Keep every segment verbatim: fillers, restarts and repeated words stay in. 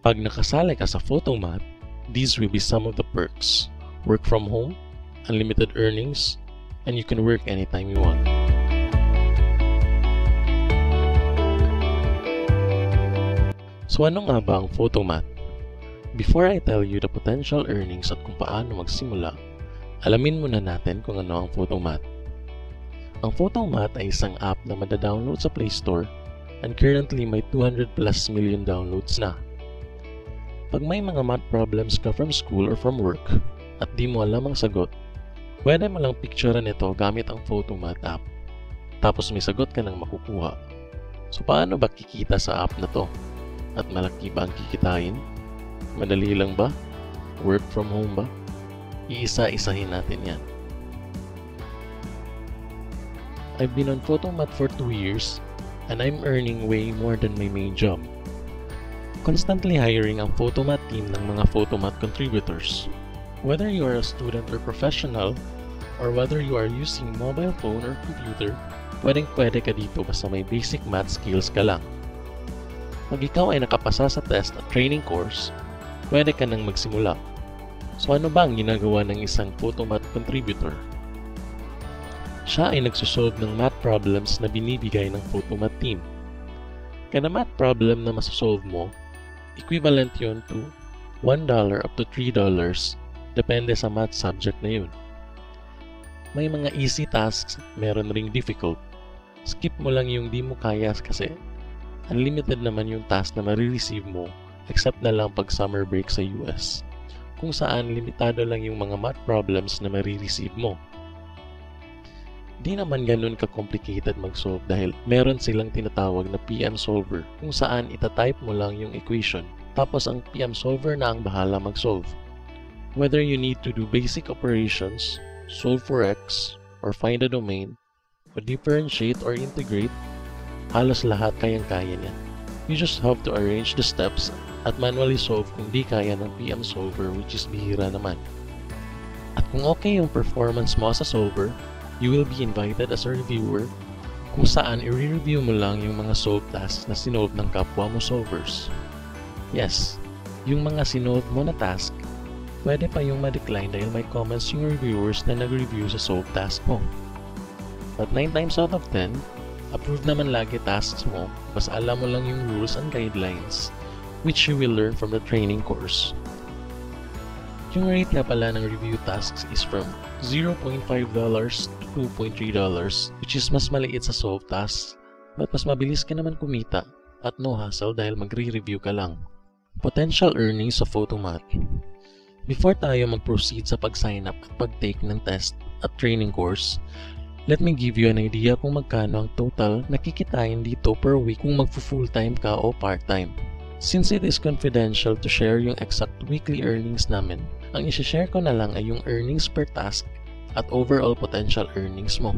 Pag nakasali ka sa Photomath, these will be some of the perks. Work from home, unlimited earnings, and you can work anytime you want. So ano nga ba ang Photomath? Before I tell you the potential earnings at kung paano magsimula, alamin muna natin kung ano ang Photomath. Ang Photomath ay isang app na madadownload sa Play Store and currently may two hundred plus million downloads na. Pag may mga math problems ka from school or from work at di mo alam ang sagot, pwede mo lang picturean ito gamit ang Photomath app. Tapos may sagot ka nang makukuha. So paano ba kikita sa app na to? At malaki ba ang kikitain? Madali lang ba? Work from home ba? Iisa-isahin natin yan. I've been on Photomath for two years and I'm earning way more than my main job. Constantly hiring ang Photomath team ng mga Photomath contributors. Whether you are a student or professional, or whether you are using mobile phone or computer, pwedeng-pwede ka dito basta may basic math skills ka lang. Pag ikaw ay nakapasa sa test at training course, pwede ka nang magsimula. So ano ba ang ginagawa ng isang Photomath contributor? Siya ay nagsosolve ng math problems na binibigay ng Photomath team. Kada math problem na masosolve mo, equivalent yun to one dollar up to three dollars, depende sa math subject na yun. May mga easy tasks, meron ring difficult. Skip mo lang yung di mo kaya kasi unlimited naman yung task na marireceive mo except na lang pag summer break sa U S, kung saan limitado lang yung mga math problems na marireceive mo. Di naman ganun ka-complicated mag-solve dahil meron silang tinatawag na P M solver kung saan itatype mo lang yung equation tapos ang P M solver na ang bahala mag-solve. Whether you need to do basic operations, solve for x, or find a domain, or differentiate or integrate, halos lahat kayang-kaya niya. You just have to arrange the steps at manually solve kung di kaya ng P M solver, which is bihira naman. At kung okay yung performance mo as a solver, you will be invited as a reviewer kung saan i-review mo lang yung mga solve tasks na sinolve ng kapwa mo solvers. Yes, yung mga sinolve mo na task, pwede pa yung ma-decline dahil may comments yung reviewers na nag-review sa solve task mo. But nine times out of ten, approved naman lagi tasks mo basta alam mo lang yung rules and guidelines which you will learn from the training course. Yung rate nga pala ng review tasks is from zero point five dollars to two point three dollars, which is mas maliit sa solve tasks, but mas mabilis ka naman kumita at no hassle dahil magre-review ka lang. Potential earnings sa Photomath. Before tayo mag-proceed sa pag-sign up at pag-take ng test at training course, let me give you an idea kung magkano ang total na kikitain dito per week kung magfu-full-time ka o part-time. Since it is confidential to share yung exact weekly earnings namin, ang isi-share ko na lang ay yung earnings per task at overall potential earnings mo.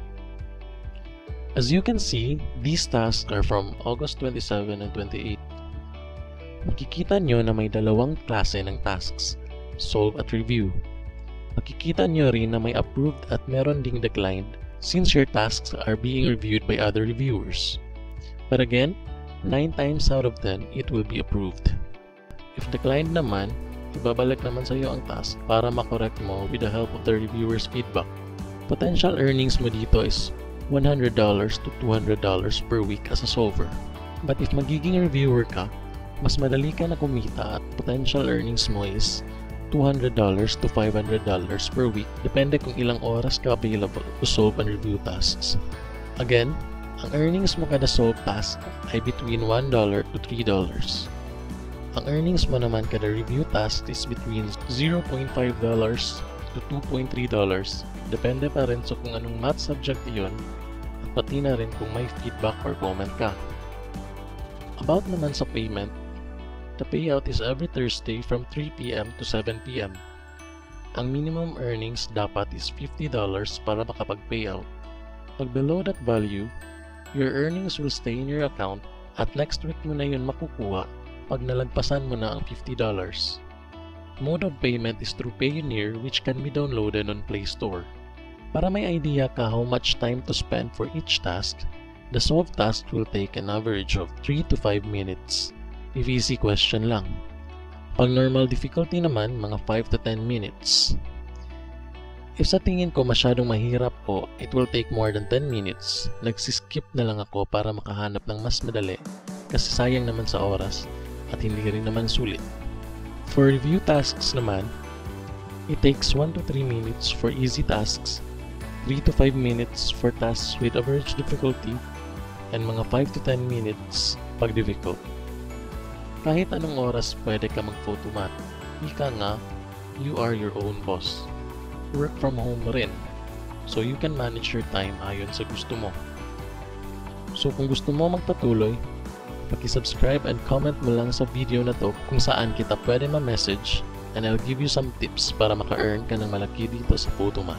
As you can see, these tasks are from August twenty-seven and twenty-eight. Makikita nyo na may dalawang klase ng tasks, solve at review. Makikita nyo rin na may approved at meron ding declined since your tasks are being reviewed by other reviewers. But again, nine times out of ten, it will be approved. If declined naman, ibabalik naman sa iyo ang task para makorek mo with the help of the reviewer's feedback. Potential earnings mo dito is one hundred dollars to two hundred dollars per week as a solver. But if magiging reviewer ka, mas madali ka na kumita at potential earnings mo is two hundred dollars to five hundred dollars per week, depende kung ilang oras ka available to solve and review tasks. Again, ang earnings mo kada solve task ay between one dollar to three dollars. Ang earnings mo naman kada review task is between zero point five dollars to two point three dollars. Depende pa rin sa kung anong math subject iyon at pati na rin kung may feedback or comment ka. About naman sa payment, the payout is every Thursday from three p m to seven p m Ang minimum earnings dapat is fifty dollars para makapag-payout. Pag below that value, your earnings will stay in your account at next week mo na yun makukuha pag nalagpasan mo na ang fifty dollars. Mode of payment is through Payoneer, which can be downloaded on Play Store. Para may idea ka how much time to spend for each task, the solve task will take an average of three to five minutes. if easy question lang. Pag normal difficulty naman, mga five to ten minutes. If sa tingin ko masyadong mahirap po, it will take more than ten minutes. Nagsiskip na lang ako para makahanap ng mas madali kasi sayang naman sa oras at hindi rin naman sulit. For review tasks naman, it takes one to three minutes for easy tasks, three to five minutes for tasks with average difficulty, and mga five to ten minutes pag difficult. Kahit anong oras pwede ka mag-photomath. Ika nga, you are your own boss. Work from home rin, so you can manage your time ayon sa gusto mo. So kung gusto mo magpatuloy, paki-subscribe and comment mo lang sa video na to kung saan kita pwede ma-message, and I'll give you some tips para maka-earn ka ng malaki dito sa Photomath.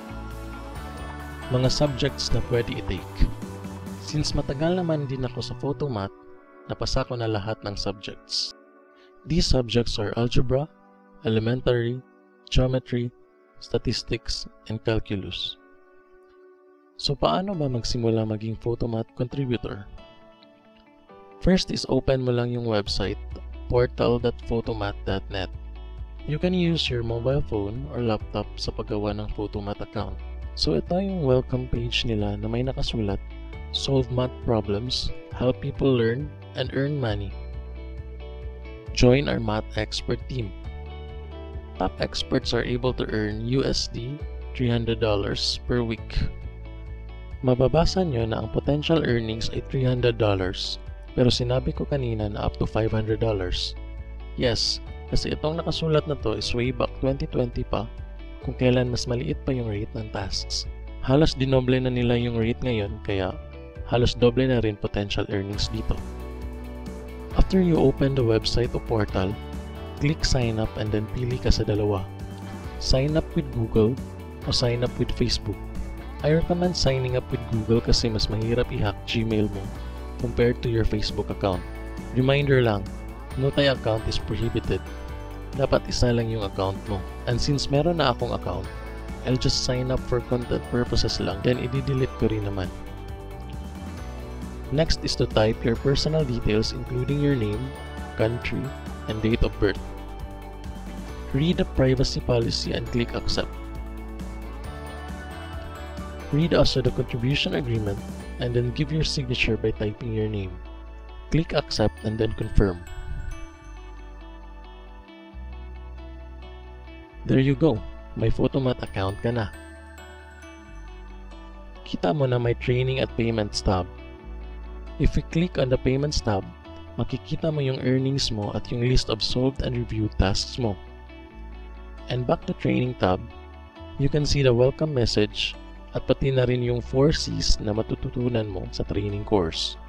Mga subjects na pwede i-take. Since matagal naman din ako sa Photomath, napasa ko na lahat ng subjects. These subjects are algebra, elementary, geometry, statistics, and calculus. So paano ba magsimula maging Photomath contributor? First is open mo lang yung website portal dot photomath dot net. You can use your mobile phone or laptop sa paggawa ng Photomath account. So ito yung welcome page nila na may nakasulat, solve math problems, help people learn, and earn money. Join our math expert team. Top experts are able to earn U S D three hundred dollars per week. Mababasa nyo na ang potential earnings ay three hundred dollars, pero sinabi ko kanina na up to five hundred dollars. Yes, kasi itong nakasulat na to is way back twenty twenty pa, kung kailan mas maliit pa yung rate ng tasks. Halos dinoble na nila yung rate ngayon, kaya halos doble na rin potential earnings dito. After you open the website o portal, click sign up and then pili ka sa dalawa. Sign up with Google o sign up with Facebook. I recommend signing up with Google kasi mas mahirap i-hack Gmail mo compared to your Facebook account. Reminder lang, multi-account is prohibited. Dapat isa lang yung account mo. And since meron na akong account, I'll just sign up for content purposes lang, then i-delete ko rin naman. Next is to type your personal details including your name, country, and date of birth. Read the privacy policy and click accept. Read also the contribution agreement and then give your signature by typing your name. Click accept and then confirm. There you go, may Photomath account ka na. Kita mo na may training at payments tab. If you click on the payments tab, makikita mo yung earnings mo at yung list of solved and reviewed tasks mo. And back to training tab, you can see the welcome message at pati na rin yung four C's na matututunan mo sa training course.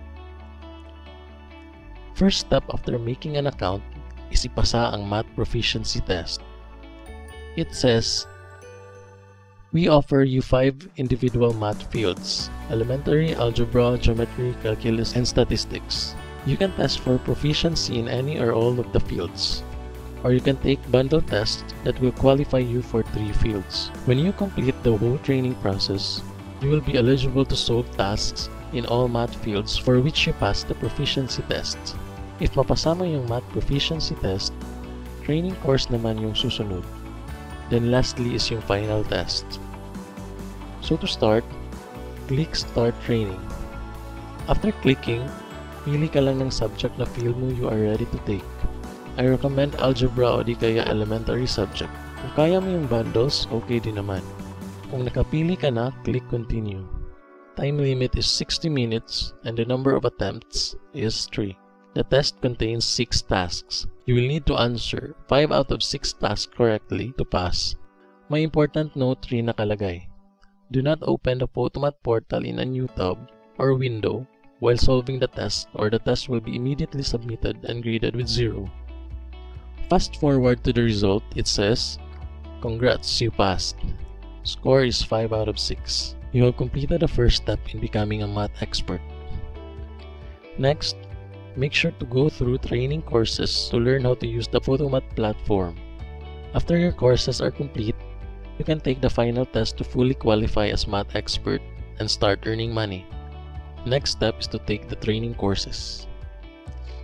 First step after making an account is ipasa ang math proficiency test. It says, we offer you five individual math fields: elementary, algebra, geometry, calculus, and statistics. You can test for proficiency in any or all of the fields, or you can take bundle tests that will qualify you for three fields. When you complete the whole training process, you will be eligible to solve tasks in all math fields for which you pass the proficiency test. If mapasa mo yung math proficiency test, training course naman yung susunod. Then lastly is yung final test. So to start, click Start Training. After clicking, pili ka lang ng subject na feel mo you are ready to take. I recommend algebra o di kaya elementary subject. Kung kaya mo yung bundles, okay din naman. Kung nakapili ka na, click Continue. Time limit is sixty minutes and the number of attempts is three. The test contains six tasks. You will need to answer five out of six tasks correctly to pass. May important note rin nakalagay. Do not open the Photomath portal in a new tab or window while solving the test, or the test will be immediately submitted and graded with zero. Fast forward to the result, it says, congrats, you passed. Score is five out of six. You have completed the first step in becoming a math expert. Next, make sure to go through training courses to learn how to use the Photomath platform. After your courses are complete, you can take the final test to fully qualify as math expert and start earning money. Next step is to take the training courses.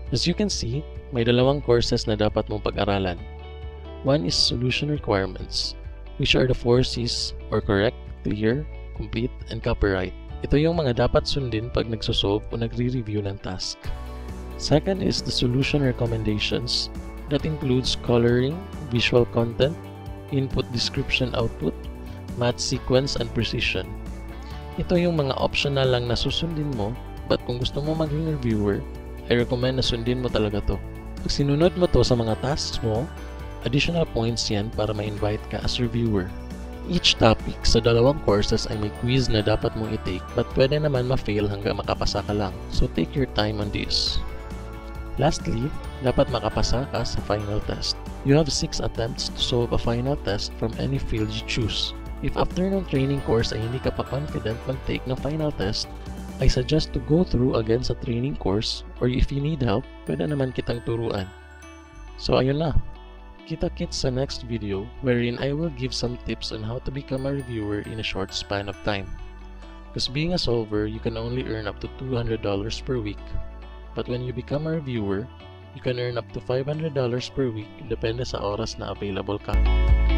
As you can see, may dalawang courses na dapat mong pag-aralan. One is Solution Requirements, which are the four C's or correct, clear, complete, and copyright. Ito yung mga dapat sundin pag nagsosolve o nagre-review ng task. Second is the Solution Recommendations. That includes coloring, visual content, input description output, math sequence, and precision. Ito yung mga optional lang na susundin mo, but kung gusto mo maging reviewer, I recommend na sundin mo talaga to. Pag sinunod mo to sa mga tasks mo, additional points yan para ma-invite ka as reviewer. Each topic sa dalawang courses ay may quiz na dapat mong i-take, but pwede naman ma-fail hanggang makapasa ka lang. So take your time on this. Lastly, dapat makapasa ka sa final test. You have six attempts to solve a final test from any field you choose. If after ng training course ay hindi ka pa confident mag-take ng final test, I suggest to go through again sa training course, or if you need help, pwede naman kitang turuan. So ayun na. Kita-kits sa next video wherein I will give some tips on how to become a reviewer in a short span of time. Because being a solver, you can only earn up to two hundred dollars per week. But when you become a reviewer, you can earn up to five hundred dollars per week depende sa oras na available ka.